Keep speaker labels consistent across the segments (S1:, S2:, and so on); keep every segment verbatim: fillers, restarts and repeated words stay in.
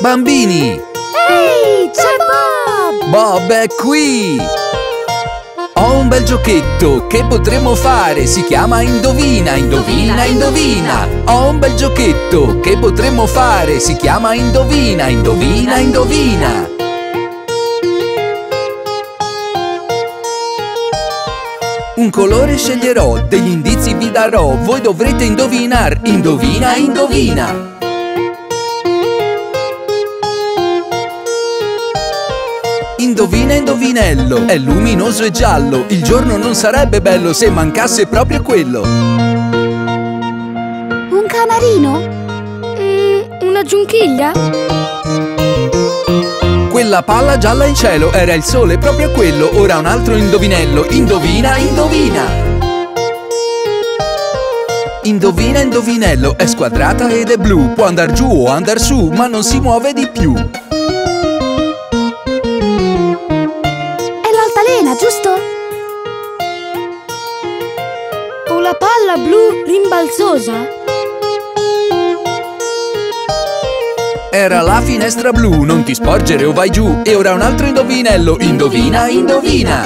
S1: Bambini!
S2: Ehi, c'è Bob!
S1: Bob è qui! Ho un bel giochetto che potremmo fare, si chiama Indovina, indovina, indovina! Ho un bel giochetto che potremmo fare, si chiama Indovina, indovina, indovina! Un colore sceglierò, degli indizi vi darò, voi dovrete indovinar, indovina, indovina! Indovina, indovinello, è luminoso e giallo, il giorno non sarebbe bello se mancasse proprio quello.
S2: Un canarino?
S3: Mm, una giunchiglia?
S1: Quella palla gialla in cielo era il sole, proprio quello, ora un altro indovinello, indovina, indovina! Indovina, indovinello, è squadrata ed è blu, può andar giù o andar su, ma non si muove di più.
S2: Giusto?
S3: O la palla blu rimbalzosa?
S1: Era la finestra blu, non ti sporgere o vai giù. E ora un altro indovinello, indovina, indovina!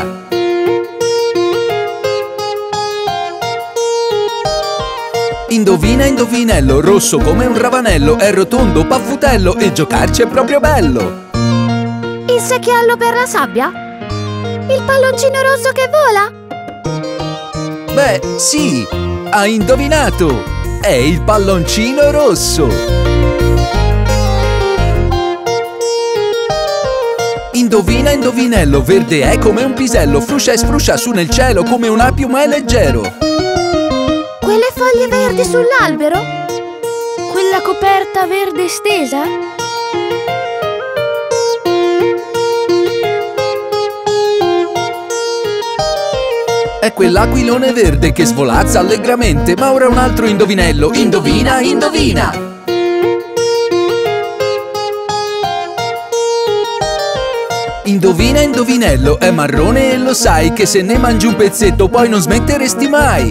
S1: Indovina, indovinello, rosso come un ravanello, è rotondo, paffutello e giocarci è proprio bello.
S2: Il secchiello per la sabbia? Il palloncino rosso che vola?
S1: Beh, sì, hai indovinato! È il palloncino rosso! Indovina, indovinello, verde è come un pisello, fruscia e sfruscia su nel cielo come un piuma è leggero.
S2: Quelle foglie verdi sull'albero?
S3: Quella coperta verde stesa?
S1: È quell'aquilone verde che svolazza allegramente, ma ora un altro indovinello, indovina, indovina! Indovina, indovinello, è marrone e lo sai che se ne mangi un pezzetto poi non smetteresti mai!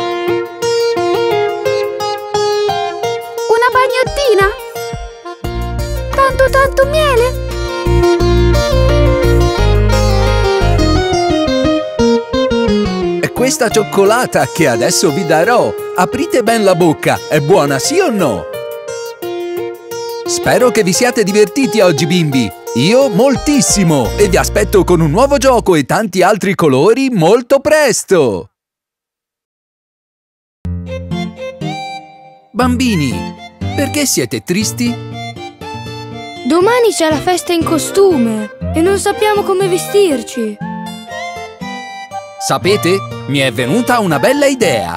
S2: Una bagnottina? Tanto tanto miele?
S1: Questa cioccolata che adesso vi darò. Aprite ben la bocca, è buona sì o no? Spero che vi siate divertiti oggi bimbi. Io moltissimo e vi aspetto con un nuovo gioco e tanti altri colori molto presto. Bambini, perché siete tristi?
S3: Domani c'è la festa in costume e non sappiamo come vestirci.
S1: Sapete? Mi è venuta una bella idea!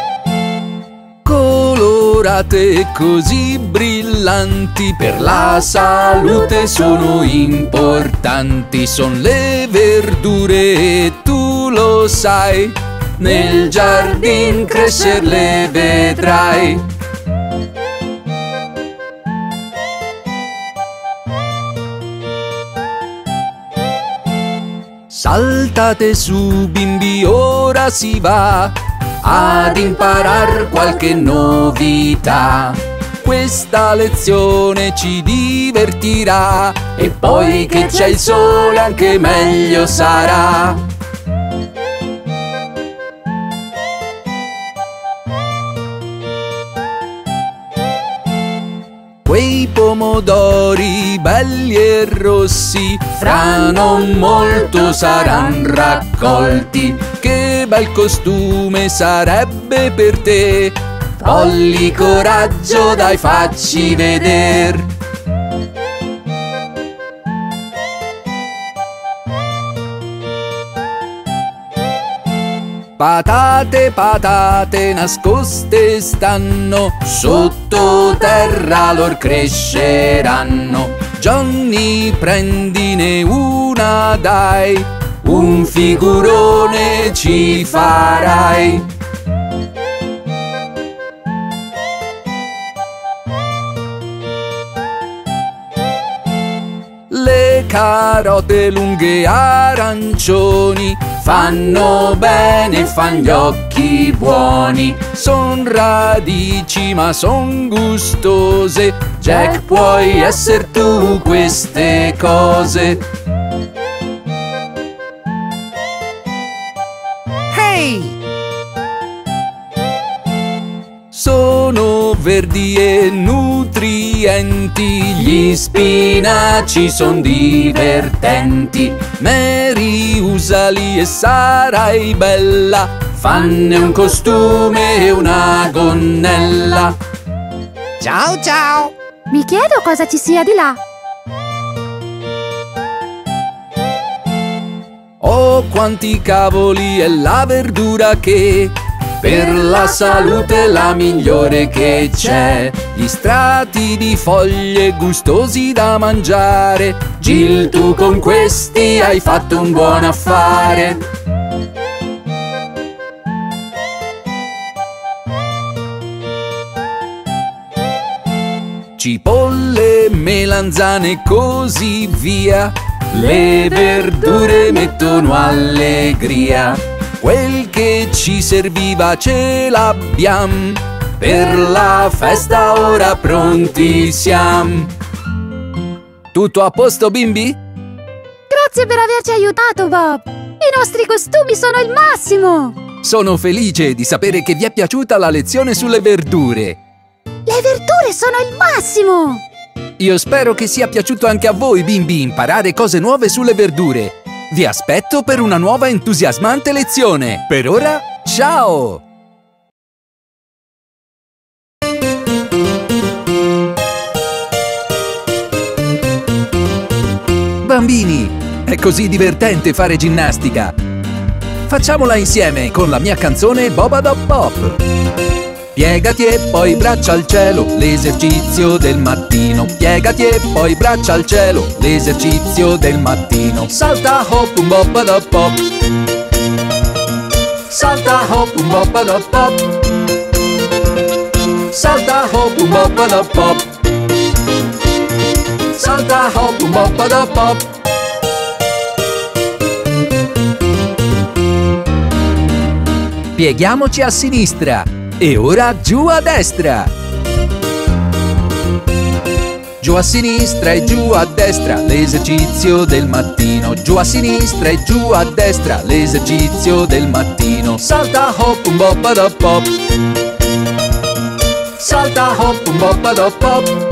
S1: Colorate così brillanti, per la salute sono importanti. Son le verdure e tu lo sai, nel giardin crescer le vedrai. Saltate su bimbi, ora si va ad imparar qualche novità. Questa lezione ci divertirà e poi che c'è il sole anche meglio sarà. Quei pomodori belli e rossi fra non molto saran raccolti. Che bel costume sarebbe per te, Polly, coraggio, dai facci veder. Patate, patate nascoste stanno, sottoterra lor cresceranno. Johnny, prendine una dai, un figurone ci farai. Le carote lunghe arancioni fanno bene, fan gli occhi buoni. Son radici ma son gustose, Jack, puoi esser tu queste cose.
S4: Hey!
S1: Sono verdi e nutrienti, gli spinaci son divertenti. Mary, usali e sarai bella, fanne un costume e una gonnella.
S4: Ciao ciao!
S2: Mi chiedo cosa ci sia di là.
S1: Oh, quanti cavoli è la verdura che per la salute è la migliore che c'è. Gli strati di foglie gustosi da mangiare, Jill, tu con questi hai fatto un buon affare. Cipolle, melanzane e così via, le verdure mettono allegria. Quel che ci serviva ce l'abbiamo, per la festa ora pronti siamo. Tutto a posto, bimbi?
S2: Grazie per averci aiutato, Bob. I nostri costumi sono il massimo.
S1: Sono felice di sapere che vi è piaciuta la lezione sulle verdure.
S2: Le verdure sono il massimo.
S1: Io spero che sia piaciuto anche a voi, bimbi, imparare cose nuove sulle verdure. Vi aspetto per una nuova entusiasmante lezione. Per ora, ciao! Bambini, è così divertente fare ginnastica. Facciamola insieme con la mia canzone Bob-a-Dob Pop. Piegati e poi braccia al cielo, l'esercizio del mattino. Piegati e poi braccia al cielo, l'esercizio del mattino. Salta hop un Bob-a-Dob Pop. Salta hop un Bob-a-Dob Pop. Salta hop un Bob-a-Dob Pop. Salta hop un Bob-a-Dob Pop. Pieghiamoci a sinistra. E ora giù a destra. Giù a sinistra e giù a destra, l'esercizio del mattino. Giù a sinistra e giù a destra, l'esercizio del mattino. Salta hop un Bob-a-Dob Pop. Salta hop un Bob-a-Dob Pop.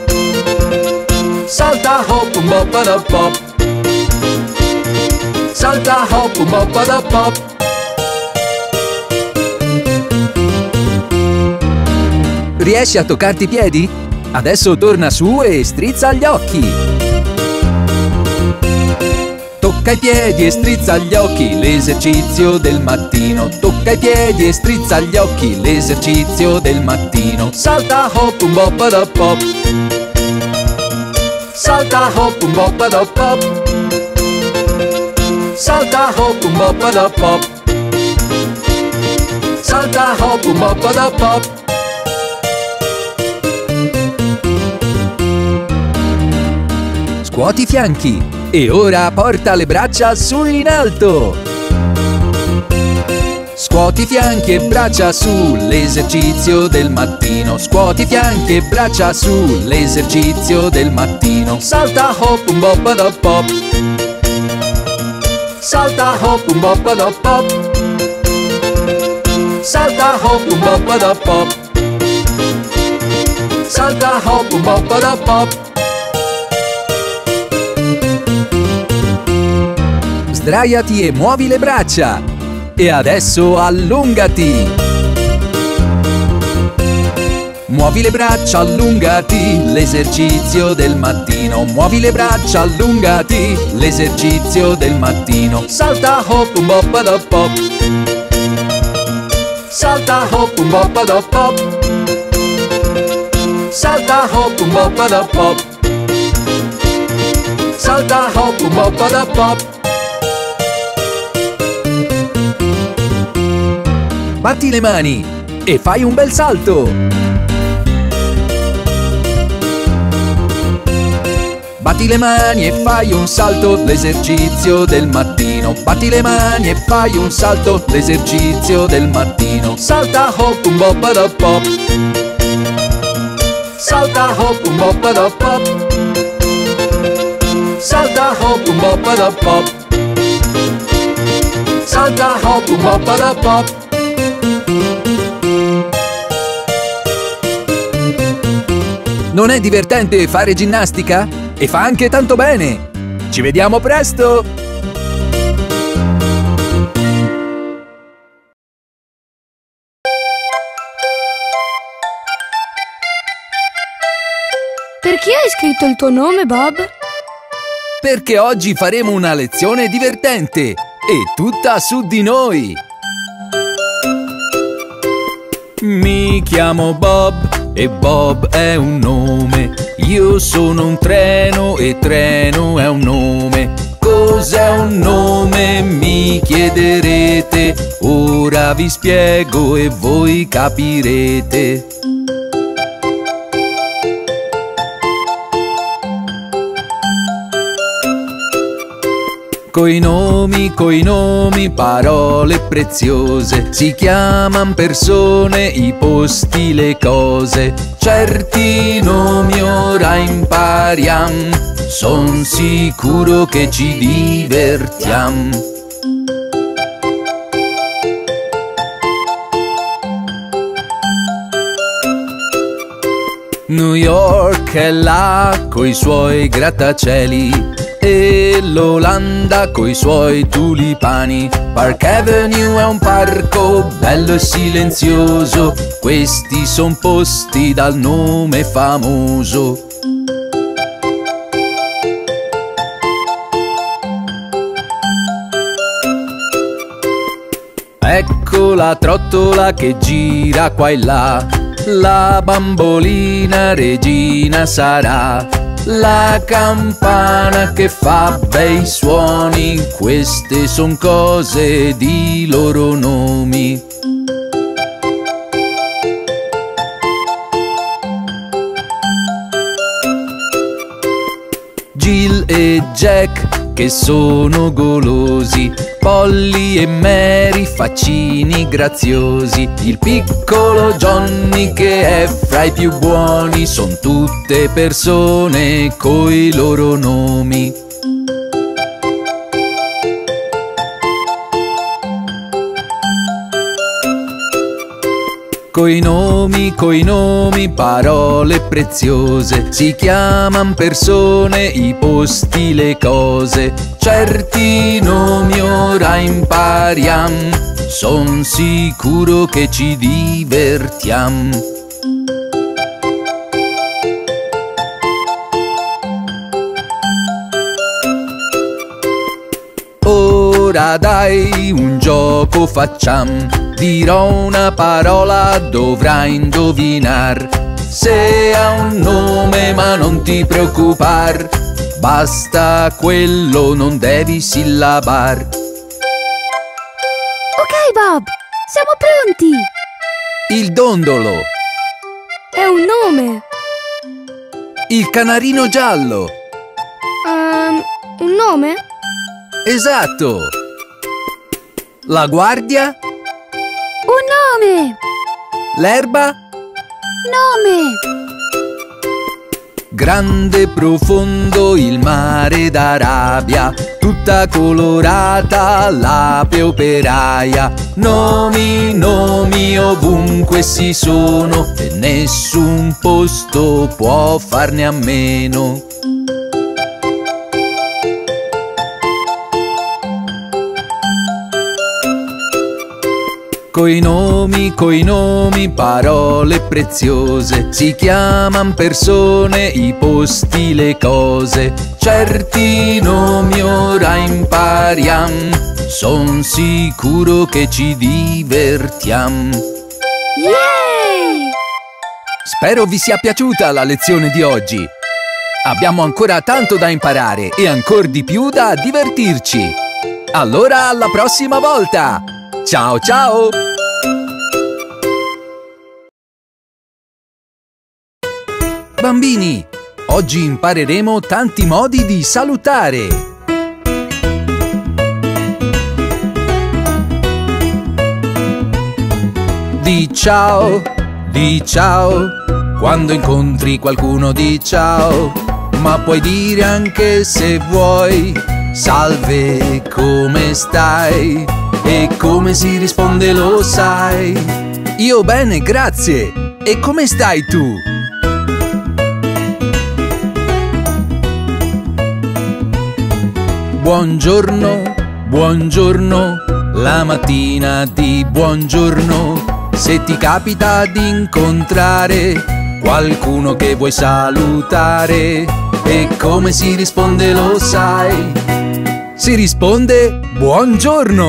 S1: Salta hop un Bob-a-Dob Pop. Salta hop un Bob-a-Dob Pop. Riesci a toccarti i piedi? Adesso torna su e strizza gli occhi. Tocca i piedi e strizza gli occhi, l'esercizio del mattino. Tocca i piedi e strizza gli occhi, l'esercizio del mattino. Salta hop un Bob-a-Dob Pop. Salta hop un Bob-a-Dob Pop. Salta hop un Bob-a-Dob Pop. Salta hop un Bob-a-Dob Pop. Scuoti i fianchi e ora porta le braccia su in alto. Scuoti i fianchi e braccia su, l'esercizio del mattino. Scuoti i fianchi e braccia su, l'esercizio del mattino. Salta hop un Bob-a-Dob Pop. Salta hop un Bob-a-Dob Pop. Salta hop un Bob-a-Dob Pop. Salta hop un Bob-a-Dob Pop. Sdraiati e muovi le braccia. E adesso allungati. Muovi le braccia, allungati, l'esercizio del mattino. Muovi le braccia, allungati, l'esercizio del mattino. Salta hop un Bob-a-Dob Pop. Salta hop un Bob-a-Dob Pop. Salta hop un Bob-a-Dob Pop. Salta hop un Bob-a-Dob Pop. Batti le mani e fai un bel salto. Batti le mani e fai un salto, l'esercizio del mattino. Batti le mani e fai un salto, l'esercizio del mattino. Salta hop un bop da pop. Salta hop un bop da pop. Salta hop un bop da pop. Salta hop un bop da pop. Non è divertente fare ginnastica? E fa anche tanto bene! Ci vediamo presto!
S3: Perché hai scritto il tuo nome, Bob?
S1: Perché oggi faremo una lezione divertente e tutta su di noi! Mi chiamo Bob e Bob è un nome. Io sono un treno e treno è un nome. Cos'è un nome, mi chiederete? Ora vi spiego e voi capirete. Coi nomi, coi nomi, parole preziose, si chiaman persone, i posti, le cose. Certi nomi ora impariam, son sicuro che ci divertiam. New York è là coi suoi grattacieli e l'Olanda coi suoi tulipani. Park Avenue è un parco bello e silenzioso, questi son posti dal nome famoso. Ecco la trottola che gira qua e là, la bambolina regina sarà. La campana che fa bei suoni, queste son cose di loro nomi. Jill e Jack che sono golosi, Polly e Mary faccini graziosi. Il piccolo Johnny che è fra i più buoni, son tutte persone coi loro nomi. Coi nomi, coi nomi, parole preziose, si chiaman persone, i posti, le cose. Certi nomi ora impariam, son sicuro che ci divertiam. Ora dai, un gioco facciam. Dirò una parola, dovrai indovinar. Se ha un nome ma non ti preoccupar, basta quello, non devi sillabar.
S2: Ok, Bob, siamo pronti!
S1: Il dondolo.
S3: È un nome.
S1: Il canarino giallo.
S3: Um, un nome?
S1: Esatto. La guardia.
S2: Un nome!
S1: L'erba.
S2: Nome!
S1: Grande e profondo il mare d'Arabia, tutta colorata l'ape operaia. Nomi, nomi ovunque si sono e nessun posto può farne a meno. Coi nomi, coi nomi, parole preziose, si chiaman persone, i posti, le cose. Certi nomi ora impariam, son sicuro che ci divertiam.
S3: Yay!
S1: Spero vi sia piaciuta la lezione di oggi. Abbiamo ancora tanto da imparare e ancor di più da divertirci. Allora, alla prossima volta! Ciao ciao! Bambini, Oggi impareremo tanti modi di salutare. Di ciao, di ciao, quando incontri qualcuno di ciao, ma puoi dire anche se vuoi, salve, come stai? E come si risponde lo sai? Io bene, grazie. E come stai tu? Buongiorno, buongiorno, la mattina di buongiorno. Se ti capita di incontrare qualcuno che vuoi salutare, e come si risponde lo sai? Si risponde buongiorno!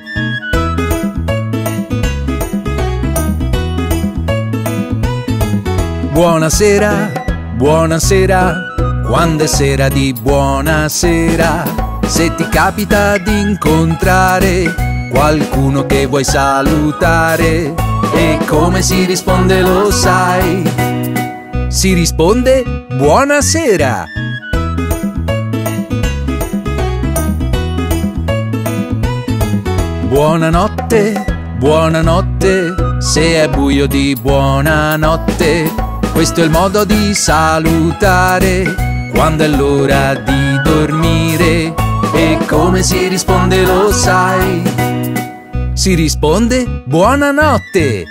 S1: Buonasera, buonasera, quando è sera di buonasera. Se ti capita di incontrare qualcuno che vuoi salutare, e come si risponde lo sai? Si risponde buonasera! Buonanotte, buonanotte, se è buio di buonanotte. Questo è il modo di salutare quando è l'ora di dormire. E come si risponde lo sai? Si risponde buonanotte!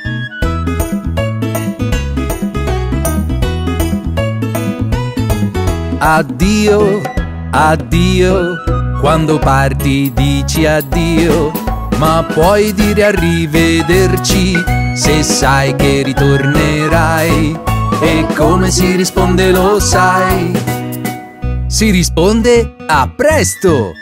S1: Addio, addio, quando parti dici addio, ma puoi dire arrivederci se sai che ritornerai. E come si risponde lo sai? Si risponde a presto!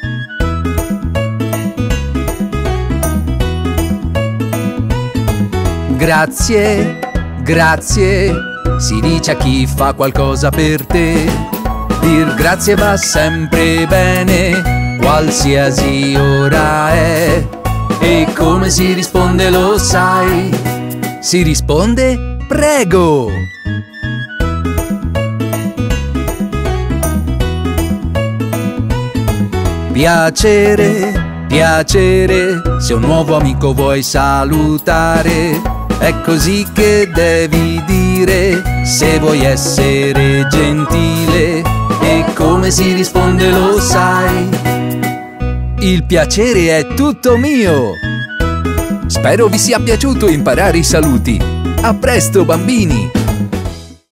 S1: Grazie, grazie, si dice a chi fa qualcosa per te. Dir grazie va sempre bene, qualsiasi ora è. E come si risponde lo sai? Si risponde prego! Piacere, piacere, se un nuovo amico vuoi salutare, è così che devi dire se vuoi essere gentile. E come si risponde lo sai? Il piacere è tutto mio! Spero vi sia piaciuto imparare i saluti. A presto, bambini!